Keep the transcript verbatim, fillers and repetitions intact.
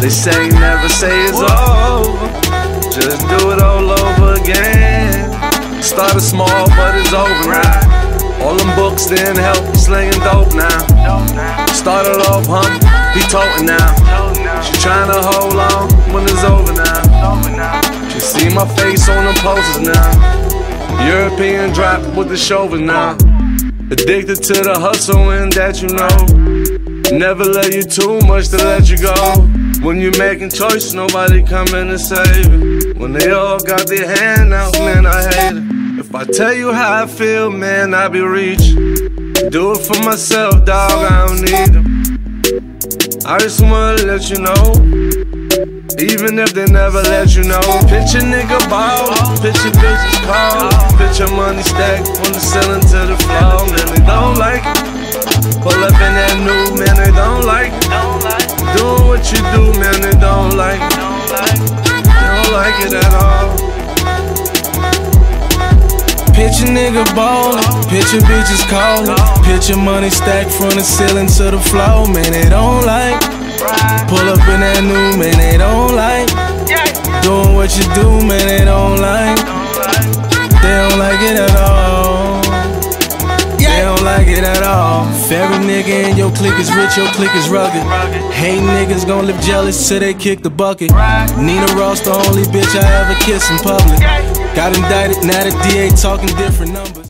They say never say it's over, just do it all over again. Started small but it's over now. All them books didn't help, slinging dope now. Started off humble, he toting now. She tryna hold on when it's over now. She see my face on them posters now. European drop with the shoulders now. Addicted to the hustle and that you know. Never love you too much to let you go. When you're making choices, nobody coming to save you. When they all got their hand out, man, I hate it. If I tell you how I feel, man, I be reaching. Do it for myself, dog, I don't need them. I just wanna let you know, even if they never let you know. Picture nigga ball, picture bitches call, picture money stacked from the ceiling to the floor. Man, they don't like it. Pull up in that new, man, they don't like it. Doing what you do, man, they don't like it. They don't like it at all. Picture nigga ballin', picture bitches callin', picture money stacked from the ceiling to the floor. Man, they don't like. Pull up in that new, man, they don't like. Doing what you do, man, they don't like. They don't like it at all. They don't like it at all. If every nigga in your clique is rich, your clique is rugged. Hate niggas gon' live jealous till they kick the bucket. Nina Ross, the only bitch I ever kissed in public. Got indicted, now the D A talking different numbers.